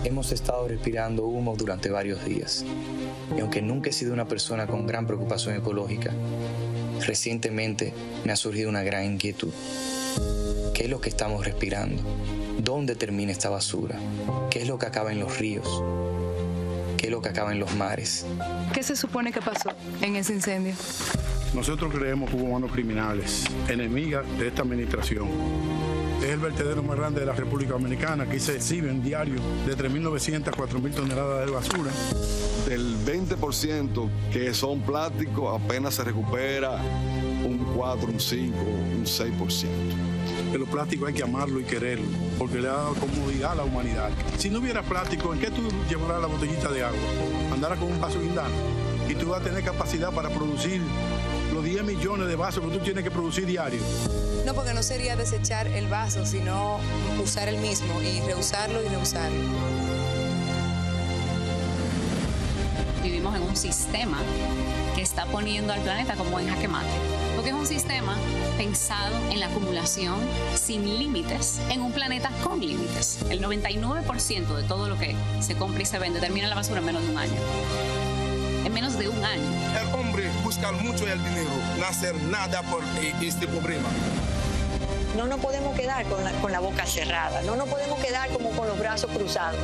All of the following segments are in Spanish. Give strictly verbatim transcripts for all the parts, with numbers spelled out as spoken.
Hemos estado respirando humo durante varios días. Y aunque nunca he sido una persona con gran preocupación ecológica, recientemente me ha surgido una gran inquietud. ¿Qué es lo que estamos respirando? ¿Dónde termina esta basura? ¿Qué es lo que acaba en los ríos? ¿Qué es lo que acaba en los mares? ¿Qué se supone que pasó en ese incendio? Nosotros creemos que hubo manos criminales, enemigas de esta administración. Es el vertedero más grande de la República Dominicana. Aquí se exhiben diario de tres mil novecientas a cuatro mil toneladas de basura. Del veinte por ciento que son plásticos, apenas se recupera un cuatro, un cinco, un seis por ciento. Que los plásticos hay que amarlo y quererlo, porque le ha dado comodidad a la humanidad. Si no hubiera plástico, ¿en qué tú llevarás la botellita de agua? Andarás con un vaso guindano y tú vas a tener capacidad para producir los diez millones de vasos que tú tienes que producir diario. No, porque no sería desechar el vaso, sino usar el mismo y reusarlo y reusarlo. Vivimos en un sistema que está poniendo al planeta como en jaque mate, porque es un sistema pensado en la acumulación sin límites en un planeta con límites. El noventa y nueve por ciento de todo lo que se compra y se vende termina en la basura en menos de un año. En menos de un año. El hombre busca mucho el dinero, no hacer nada por este problema. No nos podemos quedar con la, con la boca cerrada, no nos podemos quedar como con los brazos cruzados.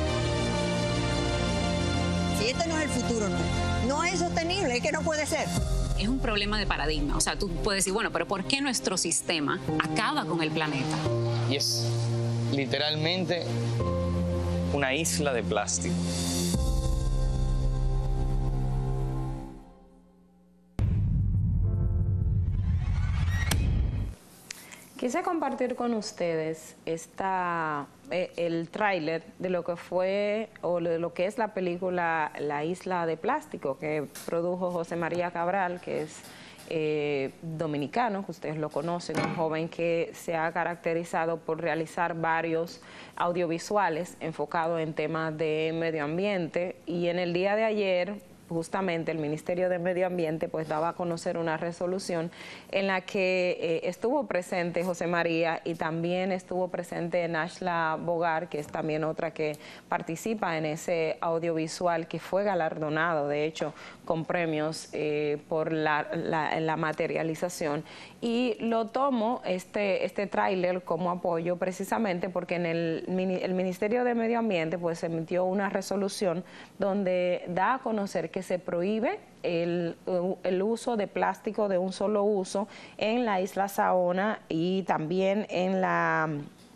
Si este no es el futuro, no. No es sostenible, es que no puede ser. Es un problema de paradigma. O sea, tú puedes decir, bueno, pero ¿por qué nuestro sistema acaba con el planeta? Y es literalmente una isla de plástico. Quise compartir con ustedes esta, eh, el tráiler de lo que fue o de lo que es la película La Isla de Plástico, que produjo José María Cabral, que es eh, dominicano, que ustedes lo conocen, un joven que se ha caracterizado por realizar varios audiovisuales enfocados en temas de medio ambiente. Y en el día de ayer, justamente el Ministerio de Medio Ambiente pues daba a conocer una resolución en la que eh, estuvo presente José María y también estuvo presente Nashla Bogar, que es también otra que participa en ese audiovisual que fue galardonado, de hecho, con premios eh, por la, la, la materialización. Y lo tomo, este, este tráiler, como apoyo precisamente porque en el, el Ministerio de Medio Ambiente pues emitió una resolución donde da a conocer que se prohíbe el, el uso de plástico de un solo uso en la isla Saona y también en la,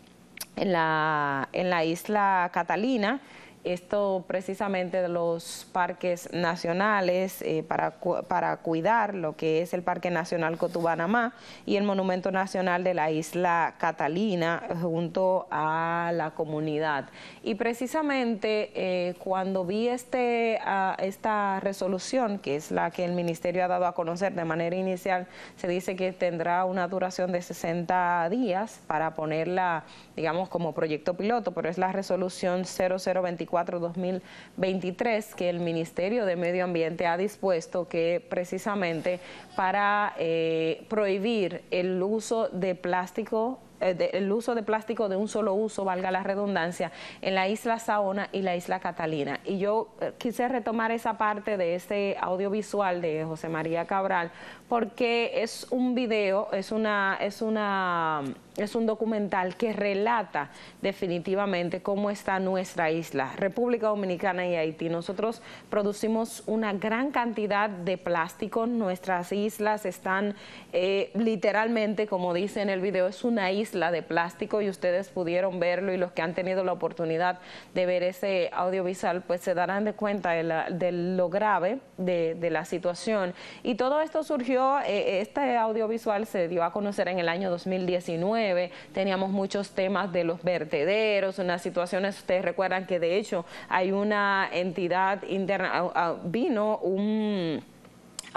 en la, en la isla Catalina. Esto precisamente de los parques nacionales eh, para, para cuidar lo que es el Parque Nacional Cotubanamá y el Monumento Nacional de la Isla Catalina junto a la comunidad. Y precisamente eh, cuando vi este, uh, esta resolución, que es la que el Ministerio ha dado a conocer de manera inicial, se dice que tendrá una duración de sesenta días para ponerla, digamos, como proyecto piloto, pero es la resolución cero cero veinticuatro dos mil veintitrés que el Ministerio de Medio Ambiente ha dispuesto que precisamente para eh, prohibir el uso de plástico el uso de plástico de un solo uso, valga la redundancia, en la isla Saona y la isla Catalina. Y yo eh, quise retomar esa parte de este audiovisual de José María Cabral porque es un video, es una, es una, es un documental que relata definitivamente cómo está nuestra isla, República Dominicana y Haití. Nosotros producimos una gran cantidad de plástico, nuestras islas están eh, literalmente, como dice en el video, es una isla de plástico y ustedes pudieron verlo y los que han tenido la oportunidad de ver ese audiovisual pues se darán de cuenta de, la, de lo grave de, de la situación. Y todo esto surgió, eh, este audiovisual se dio a conocer en el año dos mil diecinueve, teníamos muchos temas de los vertederos, unas situaciones, ustedes recuerdan que de hecho hay una entidad interna, uh, uh, vino un...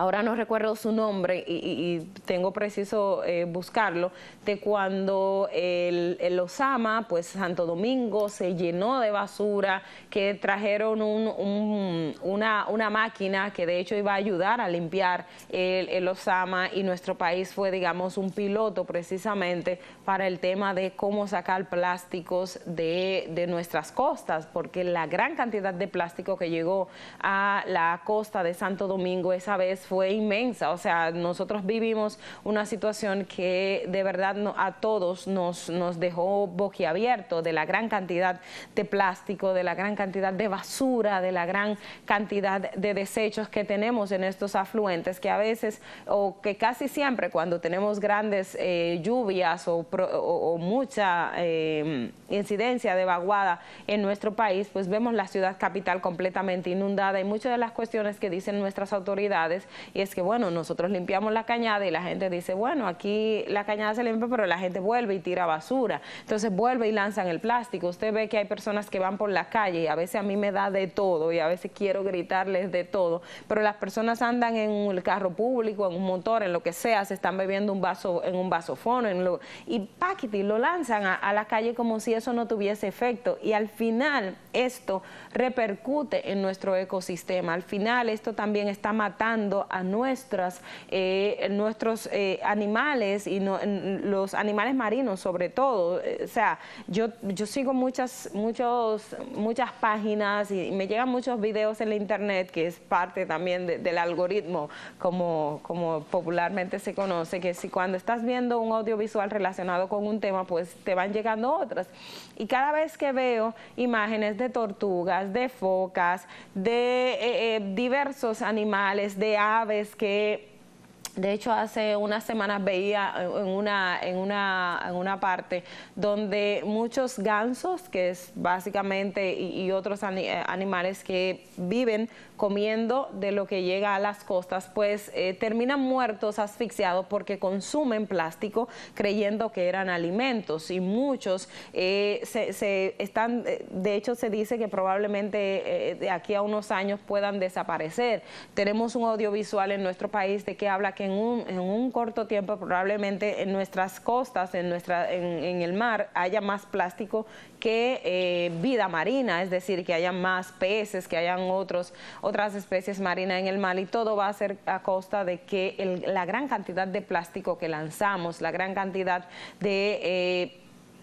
ahora no recuerdo su nombre y, y, y tengo preciso eh, buscarlo, de cuando el, el Osama, pues Santo Domingo se llenó de basura, que trajeron un, un, una, una máquina que de hecho iba a ayudar a limpiar el, el Osama, y nuestro país fue, digamos, un piloto precisamente para el tema de cómo sacar plásticos de, de nuestras costas, porque la gran cantidad de plástico que llegó a la costa de Santo Domingo esa vez fue inmensa. O sea, nosotros vivimos una situación que de verdad no, a todos nos, nos dejó boquiabierto de la gran cantidad de plástico, de la gran cantidad de basura, de la gran cantidad de desechos que tenemos en estos afluentes, que a veces, o que casi siempre cuando tenemos grandes eh, lluvias o, o, o mucha eh, incidencia de vaguada en nuestro país, pues vemos la ciudad capital completamente inundada, y muchas de las cuestiones que dicen nuestras autoridades, y es que bueno, nosotros limpiamos la cañada y la gente dice, bueno, aquí la cañada se limpia, pero la gente vuelve y tira basura, entonces vuelve y lanzan el plástico. Usted ve que hay personas que van por la calle y a veces a mí me da de todo y a veces quiero gritarles de todo, pero las personas andan en un carro público, en un motor, en lo que sea, se están bebiendo un vaso, en un vasofono, en lo, y paquiti, lo lanzan a, a la calle como si eso no tuviese efecto, y al final esto repercute en nuestro ecosistema. Al final esto también está matando a nuestras, eh, nuestros eh, animales, y no, los animales marinos sobre todo. O sea, yo, yo sigo muchas, muchos, muchas páginas y me llegan muchos videos en la internet, que es parte también de, del algoritmo, como, como popularmente se conoce, que si cuando estás viendo un audiovisual relacionado con un tema, pues te van llegando otras. Y cada vez que veo imágenes de tortugas, de focas, de eh, eh, diversos animales, de aves que... De hecho, hace unas semanas veía en una, en una, en una parte donde muchos gansos, que es básicamente, y, y otros animales que viven comiendo de lo que llega a las costas, pues eh, terminan muertos, asfixiados, porque consumen plástico creyendo que eran alimentos, y muchos eh, se, se están, de hecho se dice que probablemente eh, de aquí a unos años puedan desaparecer. Tenemos un audiovisual en nuestro país de que habla que en un, en un corto tiempo probablemente en nuestras costas, en, nuestra, en, en el mar, haya más plástico que eh, vida marina, es decir, que haya más peces, que hayan otros, otras especies marinas en el mar, y todo va a ser a costa de que el, la gran cantidad de plástico que lanzamos, la gran cantidad de... Eh,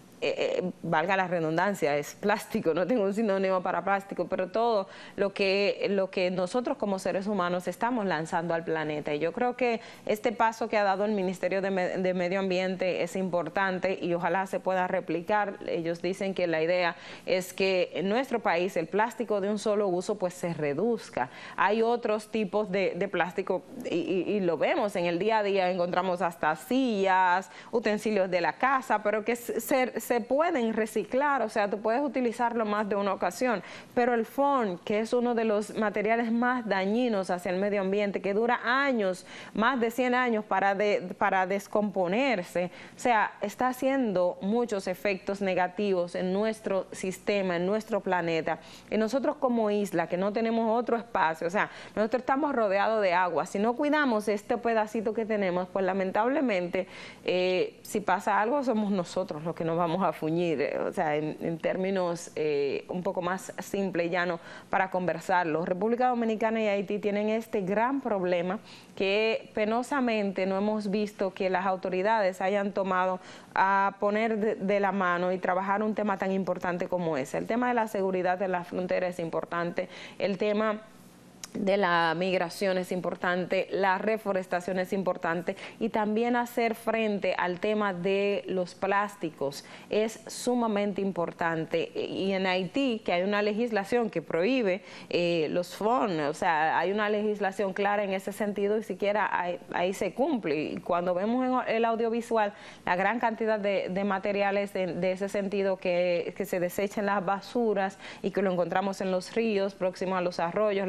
Eh, eh, valga la redundancia, es plástico, no tengo un sinónimo para plástico, pero todo lo que, lo que nosotros como seres humanos estamos lanzando al planeta. Y yo creo que este paso que ha dado el Ministerio de, Me- de Medio Ambiente es importante, y ojalá se pueda replicar. Ellos dicen que la idea es que en nuestro país el plástico de un solo uso pues se reduzca. Hay otros tipos de, de plástico, y, y, y lo vemos en el día a día, encontramos hasta sillas, utensilios de la casa, pero que se se pueden reciclar, o sea, tú puedes utilizarlo más de una ocasión, pero el foam, que es uno de los materiales más dañinos hacia el medio ambiente, que dura años, más de cien años para, de, para descomponerse, o sea, está haciendo muchos efectos negativos en nuestro sistema, en nuestro planeta, y nosotros como isla, que no tenemos otro espacio, o sea, nosotros estamos rodeados de agua, si no cuidamos este pedacito que tenemos, pues lamentablemente, eh, si pasa algo, somos nosotros los que nos vamos a fuñir, eh, o sea, en, en términos eh, un poco más simple y llano para conversarlo. República Dominicana y Haití tienen este gran problema que penosamente no hemos visto que las autoridades hayan tomado a poner de, de la mano y trabajar un tema tan importante como ese. El tema de la seguridad de la frontera es importante, el tema de la migración es importante, la reforestación es importante, y también hacer frente al tema de los plásticos es sumamente importante. Y en Haití, que hay una legislación que prohíbe eh, los foam, o sea, hay una legislación clara en ese sentido, y siquiera ahí, ahí se cumple. Y cuando vemos en el audiovisual la gran cantidad de, de materiales de, de ese sentido que, que se desechan las basuras y que lo encontramos en los ríos, próximos a los arroyos, las cañadas,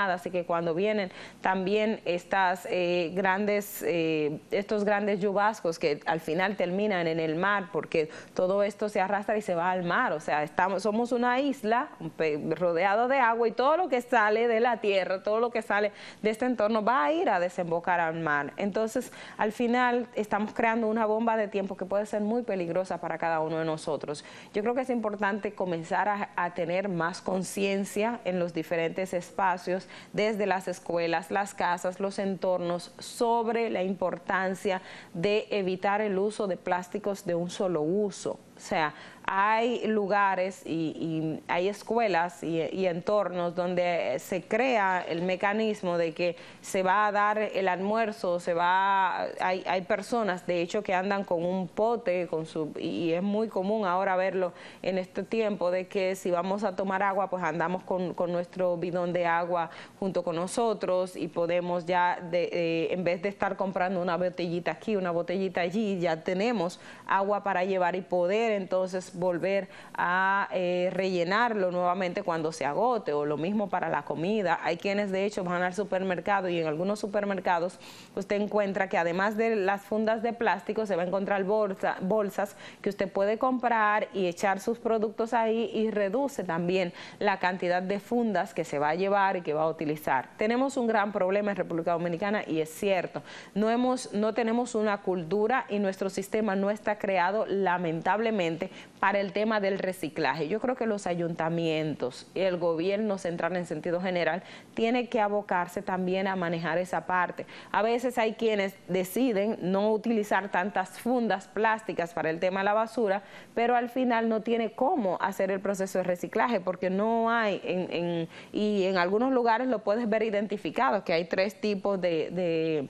dañadas y que cuando vienen también estas eh, grandes, eh, estos grandes chubascos que al final terminan en el mar, porque todo esto se arrastra y se va al mar. O sea, estamos, somos una isla rodeado de agua y todo lo que sale de la tierra, todo lo que sale de este entorno va a ir a desembocar al mar. Entonces, al final estamos creando una bomba de tiempo que puede ser muy peligrosa para cada uno de nosotros. Yo creo que es importante comenzar a, a tener más conciencia en los diferentes espacios, desde las escuelas, las casas, los entornos, sobre la importancia de evitar el uso de plásticos de un solo uso. O sea, hay lugares y, y hay escuelas y, y entornos donde se crea el mecanismo de que se va a dar el almuerzo, se va, hay, hay personas de hecho que andan con un pote, con su, y es muy común ahora verlo en este tiempo, de que si vamos a tomar agua, pues andamos con, con nuestro bidón de agua junto con nosotros y podemos ya, de, eh, en vez de estar comprando una botellita aquí, una botellita allí, ya tenemos agua para llevar y poder entonces volver a eh, rellenarlo nuevamente cuando se agote, o lo mismo para la comida. Hay quienes de hecho van al supermercado y en algunos supermercados usted encuentra que además de las fundas de plástico se va a encontrar bolsa, bolsas que usted puede comprar y echar sus productos ahí, y reduce también la cantidad de fundas que se va a llevar y que va a utilizar. Tenemos un gran problema en República Dominicana y es cierto, no, hemos, no tenemos una cultura y nuestro sistema no está creado lamentablemente para el tema del reciclaje. Yo creo que los ayuntamientos y el gobierno central en sentido general tiene que abocarse también a manejar esa parte. A veces hay quienes deciden no utilizar tantas fundas plásticas para el tema de la basura, pero al final no tiene cómo hacer el proceso de reciclaje porque no hay, en, en, y en algunos lugares lo puedes ver identificado, que hay tres tipos de... de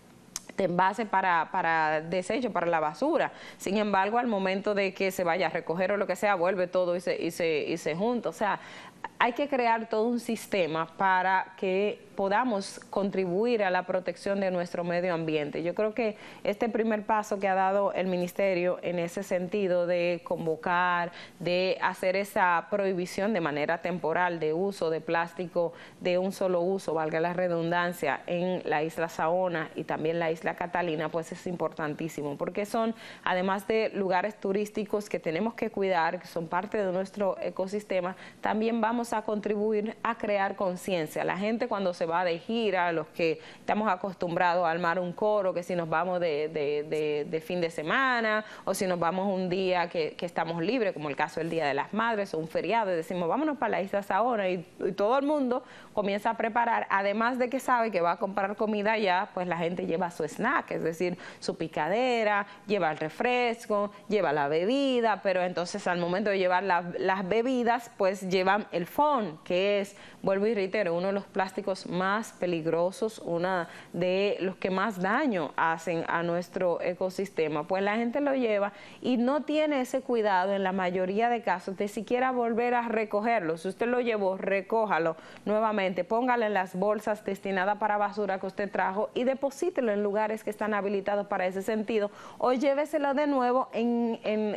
de envase para, para desecho, para la basura. Sin embargo, al momento de que se vaya a recoger o lo que sea, vuelve todo y se, y se, y se junta. O sea, hay que crear todo un sistema para que podamos contribuir a la protección de nuestro medio ambiente. Yo creo que este primer paso que ha dado el Ministerio en ese sentido de convocar, de hacer esa prohibición de manera temporal de uso de plástico de un solo uso, valga la redundancia, en la isla Saona y también la isla Catalina, pues es importantísimo, porque son, además de lugares turísticos que tenemos que cuidar, que son parte de nuestro ecosistema, también vamos a contribuir a crear conciencia. La gente cuando se va de gira, los que estamos acostumbrados a armar un coro, que si nos vamos de, de, de, de fin de semana o si nos vamos un día que, que estamos libres, como el caso del Día de las Madres o un feriado, y decimos vámonos para la isla Saona, y, y todo el mundo comienza a preparar, además de que sabe que va a comprar comida allá, pues la gente lleva su snack, es decir, su picadera, lleva el refresco, lleva la bebida, pero entonces al momento de llevar la, las bebidas, pues llevan el phone, que es, vuelvo y reitero, uno de los plásticos más peligrosos, uno de los que más daño hacen a nuestro ecosistema. Pues la gente lo lleva y no tiene ese cuidado en la mayoría de casos de siquiera volver a recogerlo. Si usted lo llevó, recójalo nuevamente, póngalo en las bolsas destinadas para basura que usted trajo y deposítelo en lugares que están habilitados para ese sentido, o lléveselo de nuevo en... en,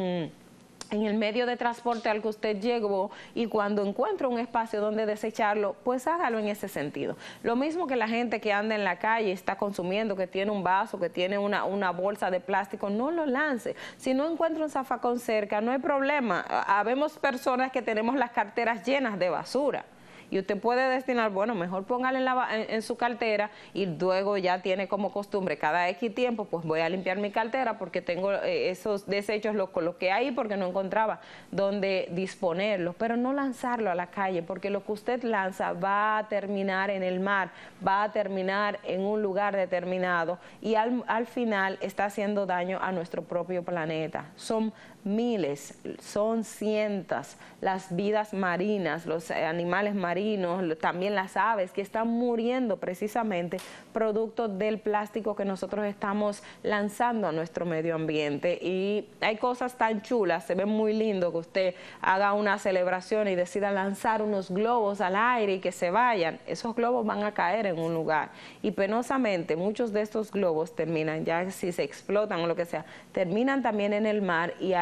en en el medio de transporte al que usted llegó, y cuando encuentre un espacio donde desecharlo, pues hágalo en ese sentido. Lo mismo que la gente que anda en la calle, está consumiendo, que tiene un vaso, que tiene una, una bolsa de plástico, no lo lance. Si no encuentra un zafacón cerca, no hay problema. Habemos personas que tenemos las carteras llenas de basura. Y usted puede destinar, bueno, mejor póngale en, la, en, en su cartera, y luego ya tiene como costumbre cada X tiempo, pues voy a limpiar mi cartera porque tengo eh, esos desechos, los coloqué ahí porque no encontraba dónde disponerlos, pero no lanzarlo a la calle, porque lo que usted lanza va a terminar en el mar, va a terminar en un lugar determinado y al, al final está haciendo daño a nuestro propio planeta. Son miles, son cientos las vidas marinas, los animales marinos, también las aves que están muriendo precisamente producto del plástico que nosotros estamos lanzando a nuestro medio ambiente. Y hay cosas tan chulas, se ve muy lindo que usted haga una celebración y decida lanzar unos globos al aire y que se vayan. Esos globos van a caer en un lugar y penosamente muchos de estos globos terminan, ya si se explotan o lo que sea, terminan también en el mar, y ahí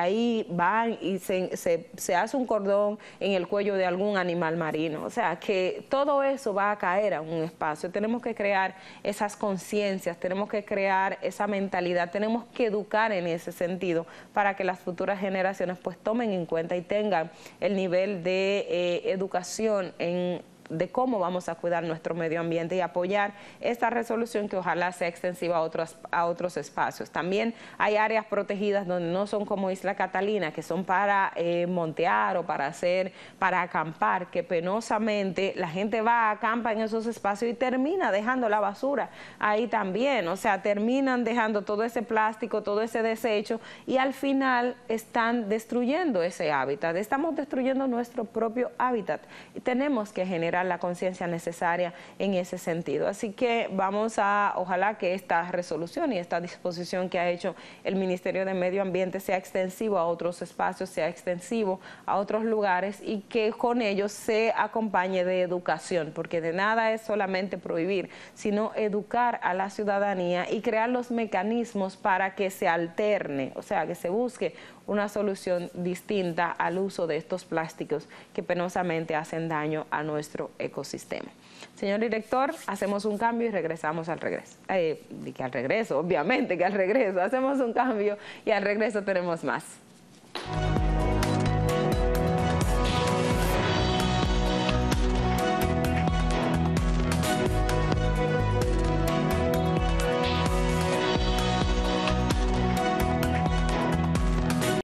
ahí van y se, se, se hace un cordón en el cuello de algún animal marino. O sea, que todo eso va a caer a un espacio. Tenemos que crear esas conciencias, tenemos que crear esa mentalidad, tenemos que educar en ese sentido para que las futuras generaciones pues tomen en cuenta y tengan el nivel de eh, educación en de cómo vamos a cuidar nuestro medio ambiente y apoyar esta resolución que ojalá sea extensiva a otros, a otros espacios. También hay áreas protegidas donde no son como Isla Catalina, que son para eh, montear o para hacer, para acampar, que penosamente la gente va a acampar en esos espacios y termina dejando la basura ahí también. O sea, terminan dejando todo ese plástico, todo ese desecho y al final están destruyendo ese hábitat. Estamos destruyendo nuestro propio hábitat y tenemos que generar la conciencia necesaria en ese sentido. Así que vamos a, ojalá que esta resolución y esta disposición que ha hecho el Ministerio de Medio Ambiente sea extensivo a otros espacios, sea extensivo a otros lugares y que con ellos se acompañe de educación, porque de nada es solamente prohibir, sino educar a la ciudadanía y crear los mecanismos para que se alterne, o sea, que se busque una solución distinta al uso de estos plásticos que penosamente hacen daño a nuestro ecosistema. Señor director, hacemos un cambio y regresamos al regreso. Eh, que al regreso, obviamente que al regreso. Hacemos un cambio y al regreso tenemos más.